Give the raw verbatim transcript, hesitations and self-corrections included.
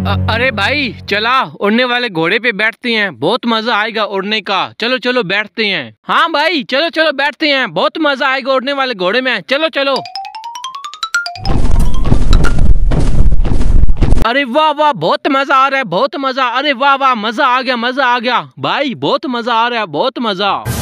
अ- अरे भाई चला उड़ने वाले घोड़े पे बैठते हैं, बहुत मजा आएगा उड़ने का। चलो चलो बैठते हैं। हाँ भाई चलो चलो बैठते हैं, बहुत मजा आएगा उड़ने वाले घोड़े में। चलो चलो। अरे वाह वाह बहुत मजा आ रहा है, बहुत मजा। अरे वाह वाह मजा आ गया, मजा आ गया भाई, बहुत मजा आ रहा है, बहुत मजा।